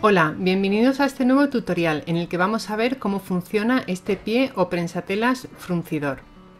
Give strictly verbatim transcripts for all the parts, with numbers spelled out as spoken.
Hola, bienvenidos a este nuevo tutorial en el que vamos a ver cómo funciona este pie o prensatelas fruncidor.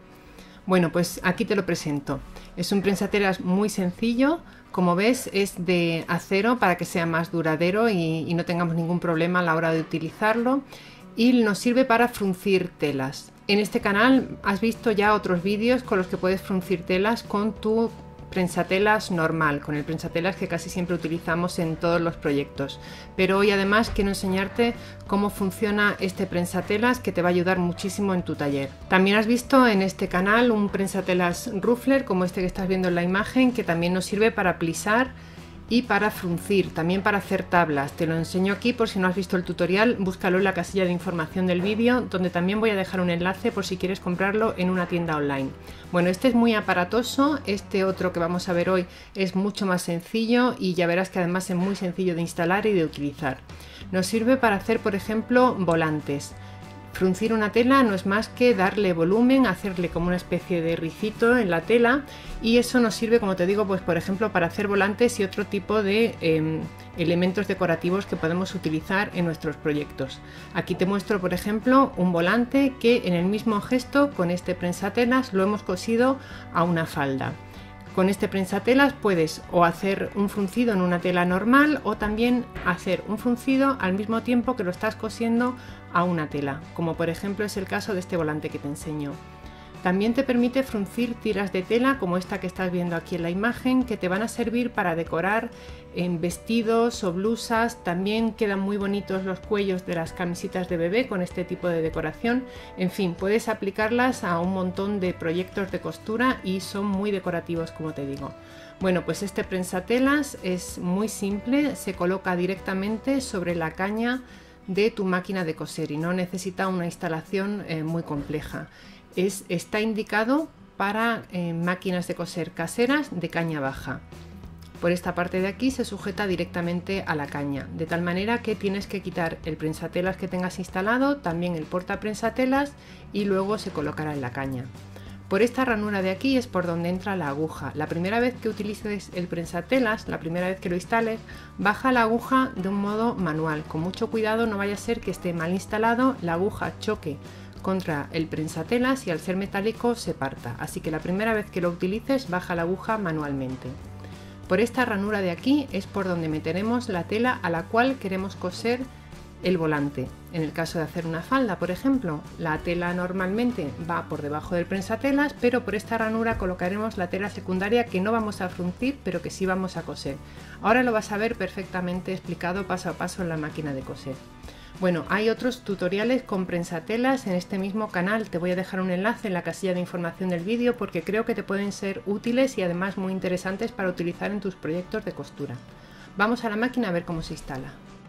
Bueno, pues aquí te lo presento. Es un prensatelas muy sencillo, como ves es de acero para que sea más duradero y, y no tengamos ningún problema a la hora de utilizarlo, y nos sirve para fruncir telas. En este canal has visto ya otros vídeos con los que puedes fruncir telas con tu prensatelas normal, con el prensatelas que casi siempre utilizamos en todos los proyectos, pero hoy además quiero enseñarte cómo funciona este prensatelas que te va a ayudar muchísimo en tu taller. También has visto en este canal un prensatelas ruffler como este que estás viendo en la imagen, que también nos sirve para plisar y para fruncir, también para hacer tablas. Te lo enseño aquí por si no has visto el tutorial, búscalo en la casilla de información del vídeo, donde también voy a dejar un enlace por si quieres comprarlo en una tienda online. Bueno, este es muy aparatoso, este otro que vamos a ver hoy es mucho más sencillo y ya verás que además es muy sencillo de instalar y de utilizar. Nos sirve para hacer, por ejemplo, volantes. Fruncir una tela no es más que darle volumen, hacerle como una especie de ricito en la tela, y eso nos sirve, como te digo, pues por ejemplo para hacer volantes y otro tipo de eh, elementos decorativos que podemos utilizar en nuestros proyectos. Aquí te muestro, por ejemplo, un volante que en el mismo gesto con este prensatelas lo hemos cosido a una falda. Con este prensatelas puedes o hacer un fruncido en una tela normal o también hacer un fruncido al mismo tiempo que lo estás cosiendo a una tela, como por ejemplo es el caso de este volante que te enseño. También te permite fruncir tiras de tela como esta que estás viendo aquí en la imagen, que te van a servir para decorar en vestidos o blusas. También quedan muy bonitos los cuellos de las camisitas de bebé con este tipo de decoración. En fin, puedes aplicarlas a un montón de proyectos de costura y son muy decorativos, como te digo. Bueno, pues este prensatelas es muy simple, se coloca directamente sobre la caña de tu máquina de coser y no necesita una instalación eh, muy compleja. Es, está indicado para eh, máquinas de coser caseras de caña baja. Por esta parte de aquí se sujeta directamente a la caña, de tal manera que tienes que quitar el prensatelas que tengas instalado, también el porta prensatelas, y luego se colocará en la caña. Por esta ranura de aquí es por donde entra la aguja. La primera vez que utilices el prensatelas, la primera vez que lo instales, baja la aguja de un modo manual. Con mucho cuidado, no vaya a ser que esté mal instalado, la aguja choque contra el prensatelas y al ser metálico se parta. Así que la primera vez que lo utilices, baja la aguja manualmente. Por esta ranura de aquí es por donde meteremos la tela a la cual queremos coser el volante. En el caso de hacer una falda, por ejemplo, la tela normalmente va por debajo del prensatelas, pero por esta ranura colocaremos la tela secundaria que no vamos a fruncir, pero que sí vamos a coser. Ahora lo vas a ver perfectamente explicado paso a paso en la máquina de coser. Bueno, hay otros tutoriales con prensatelas en este mismo canal. Te voy a dejar un enlace en la casilla de información del vídeo porque creo que te pueden ser útiles y además muy interesantes para utilizar en tus proyectos de costura. Vamos a la máquina a ver cómo se instala.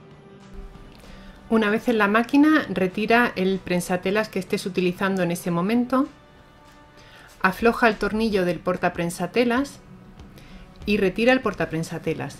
Una vez en la máquina, retira el prensatelas que estés utilizando en ese momento, afloja el tornillo del portaprensatelas y retira el portaprensatelas.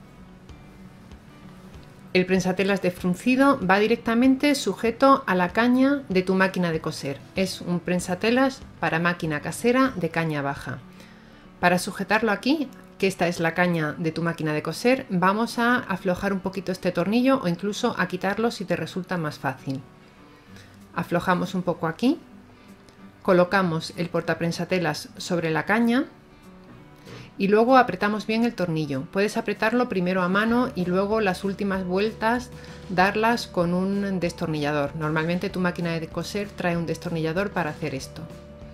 El prensatelas de fruncido va directamente sujeto a la caña de tu máquina de coser. Es un prensatelas para máquina casera de caña baja. Para sujetarlo aquí, que esta es la caña de tu máquina de coser, vamos a aflojar un poquito este tornillo o incluso a quitarlo si te resulta más fácil. Aflojamos un poco aquí, colocamos el portaprensatelas sobre la caña y luego apretamos bien el tornillo. Puedes apretarlo primero a mano y luego las últimas vueltas darlas con un destornillador. Normalmente tu máquina de coser trae un destornillador para hacer esto.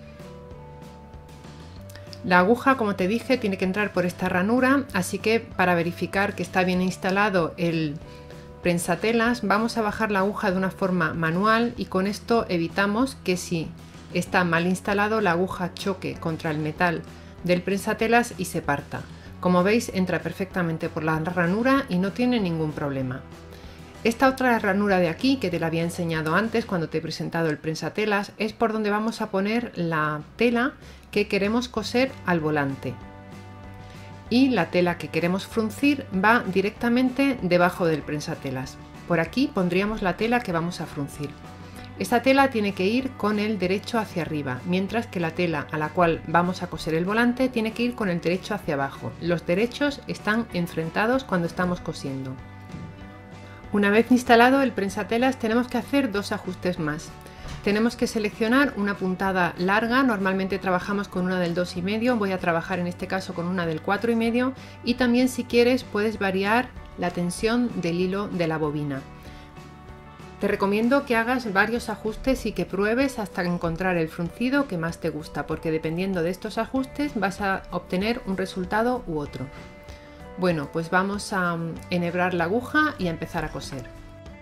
La aguja, como te dije, tiene que entrar por esta ranura, así que para verificar que está bien instalado el prensatelas vamos a bajar la aguja de una forma manual y con esto evitamos que si está mal instalado la aguja choque contra el metal del prensatelas y se parta. Como veis, entra perfectamente por la ranura y no tiene ningún problema. Esta otra ranura de aquí, que te la había enseñado antes cuando te he presentado el prensatelas, es por donde vamos a poner la tela que queremos coser al volante. Y la tela que queremos fruncir va directamente debajo del prensatelas. Por aquí pondríamos la tela que vamos a fruncir. Esta tela tiene que ir con el derecho hacia arriba, mientras que la tela a la cual vamos a coser el volante tiene que ir con el derecho hacia abajo. Los derechos están enfrentados cuando estamos cosiendo. Una vez instalado el prensatelas tenemos que hacer dos ajustes más. Tenemos que seleccionar una puntada larga, normalmente trabajamos con una del dos y medio, voy a trabajar en este caso con una del cuatro y medio, y también si quieres puedes variar la tensión del hilo de la bobina. Te recomiendo que hagas varios ajustes y que pruebes hasta encontrar el fruncido que más te gusta, porque dependiendo de estos ajustes vas a obtener un resultado u otro. Bueno, pues vamos a enhebrar la aguja y a empezar a coser.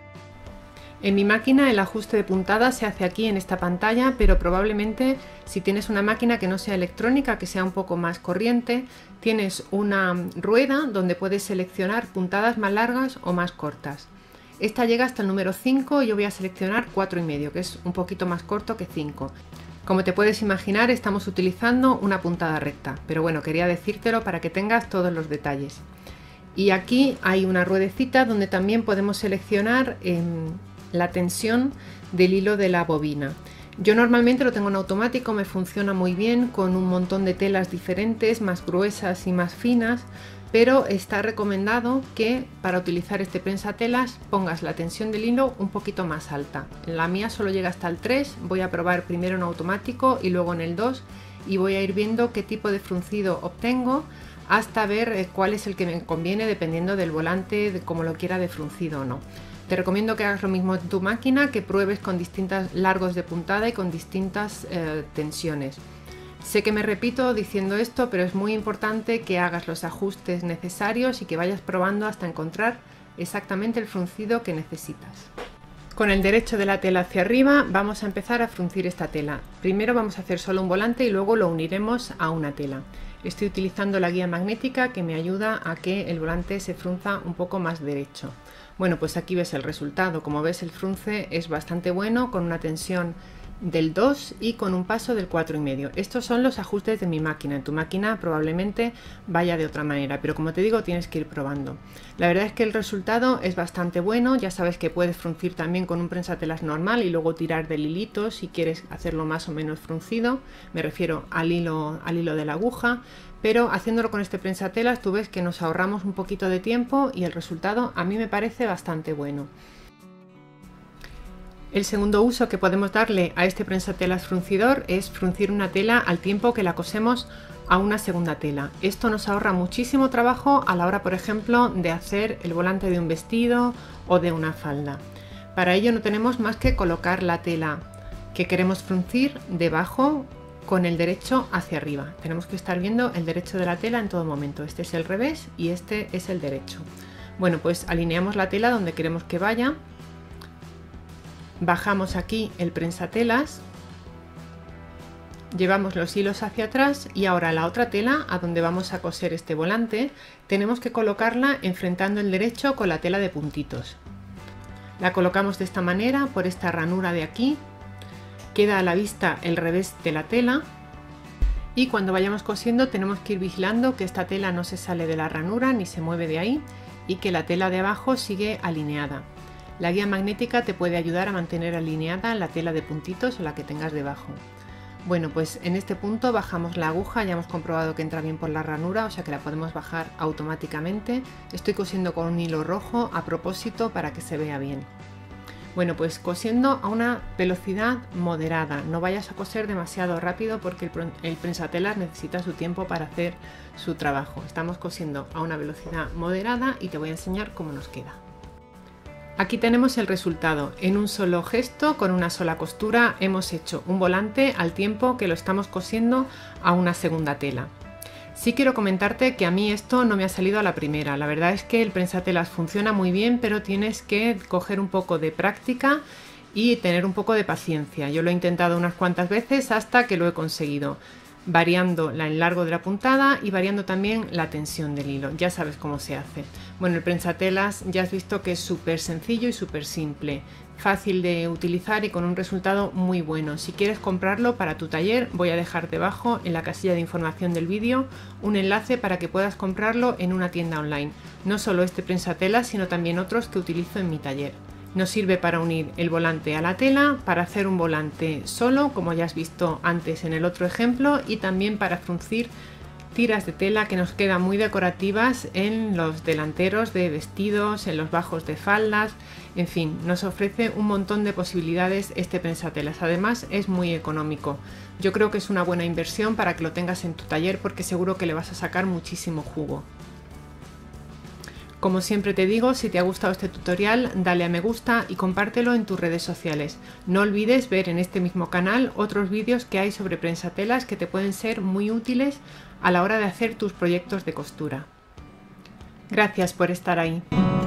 En mi máquina el ajuste de puntada se hace aquí en esta pantalla, pero probablemente si tienes una máquina que no sea electrónica, que sea un poco más corriente, tienes una rueda donde puedes seleccionar puntadas más largas o más cortas. Esta llega hasta el número cinco y yo voy a seleccionar cuatro y medio, que es un poquito más corto que cinco. Como te puedes imaginar, estamos utilizando una puntada recta, pero bueno, quería decírtelo para que tengas todos los detalles. Y aquí hay una ruedecita donde también podemos seleccionar eh, la tensión del hilo de la bobina. Yo normalmente lo tengo en automático, me funciona muy bien con un montón de telas diferentes, más gruesas y más finas, pero está recomendado que para utilizar este prensatelas pongas la tensión del hilo un poquito más alta. La mía solo llega hasta el tres, voy a probar primero en automático y luego en el dos y voy a ir viendo qué tipo de fruncido obtengo hasta ver cuál es el que me conviene dependiendo del volante, de cómo lo quiera de fruncido o no. Te recomiendo que hagas lo mismo en tu máquina, que pruebes con distintos largos de puntada y con distintas eh, tensiones. Sé que me repito diciendo esto, pero es muy importante que hagas los ajustes necesarios y que vayas probando hasta encontrar exactamente el fruncido que necesitas. Con el derecho de la tela hacia arriba vamos a empezar a fruncir esta tela. Primero vamos a hacer solo un volante y luego lo uniremos a una tela. Estoy utilizando la guía magnética que me ayuda a que el volante se frunza un poco más derecho. Bueno, pues aquí ves el resultado. Como ves, el frunce es bastante bueno, con una tensión del dos y con un paso del cuatro y medio. Estos son los ajustes de mi máquina. En tu máquina probablemente vaya de otra manera, pero como te digo, tienes que ir probando. La verdad es que el resultado es bastante bueno. Ya sabes que puedes fruncir también con un prensatelas normal y luego tirar del hilito si quieres hacerlo más o menos fruncido. Me refiero al hilo, al hilo de la aguja. Pero haciéndolo con este prensatelas tú ves que nos ahorramos un poquito de tiempo y el resultado a mí me parece bastante bueno. El segundo uso que podemos darle a este prensatelas fruncidor es fruncir una tela al tiempo que la cosemos a una segunda tela. Esto nos ahorra muchísimo trabajo a la hora, por ejemplo, de hacer el volante de un vestido o de una falda. Para ello no tenemos más que colocar la tela que queremos fruncir debajo con el derecho hacia arriba. Tenemos que estar viendo el derecho de la tela en todo momento. Este es el revés y este es el derecho. Bueno, pues alineamos la tela donde queremos que vaya. Bajamos aquí el prensatelas, llevamos los hilos hacia atrás y ahora la otra tela a donde vamos a coser este volante tenemos que colocarla enfrentando el derecho con la tela de puntitos. La colocamos de esta manera por esta ranura de aquí, queda a la vista el revés de la tela y cuando vayamos cosiendo tenemos que ir vigilando que esta tela no se sale de la ranura ni se mueve de ahí y que la tela de abajo sigue alineada. La guía magnética te puede ayudar a mantener alineada la tela de puntitos o la que tengas debajo. Bueno, pues en este punto bajamos la aguja, ya hemos comprobado que entra bien por la ranura, o sea que la podemos bajar automáticamente. Estoy cosiendo con un hilo rojo a propósito para que se vea bien. Bueno, pues cosiendo a una velocidad moderada, no vayas a coser demasiado rápido porque el, el prensatelas necesita su tiempo para hacer su trabajo. Estamos cosiendo a una velocidad moderada y te voy a enseñar cómo nos queda. Aquí tenemos el resultado. En un solo gesto, con una sola costura, hemos hecho un volante al tiempo que lo estamos cosiendo a una segunda tela. Sí quiero comentarte que a mí esto no me ha salido a la primera. La verdad es que el prensatelas funciona muy bien, pero tienes que coger un poco de práctica y tener un poco de paciencia. Yo lo he intentado unas cuantas veces hasta que lo he conseguido, variando el largo de la puntada y variando también la tensión del hilo. Ya sabes cómo se hace. Bueno, el prensatelas ya has visto que es súper sencillo y súper simple, fácil de utilizar y con un resultado muy bueno. Si quieres comprarlo para tu taller, voy a dejar debajo en la casilla de información del vídeo un enlace para que puedas comprarlo en una tienda online. No solo este prensatelas, sino también otros que utilizo en mi taller. Nos sirve para unir el volante a la tela, para hacer un volante solo, como ya has visto antes en el otro ejemplo, y también para fruncir tiras de tela que nos quedan muy decorativas en los delanteros de vestidos, en los bajos de faldas, en fin, nos ofrece un montón de posibilidades este prensatelas. Además es muy económico. Yo creo que es una buena inversión para que lo tengas en tu taller porque seguro que le vas a sacar muchísimo jugo. Como siempre te digo, si te ha gustado este tutorial, dale a me gusta y compártelo en tus redes sociales. No olvides ver en este mismo canal otros vídeos que hay sobre prensatelas que te pueden ser muy útiles a la hora de hacer tus proyectos de costura. Gracias por estar ahí.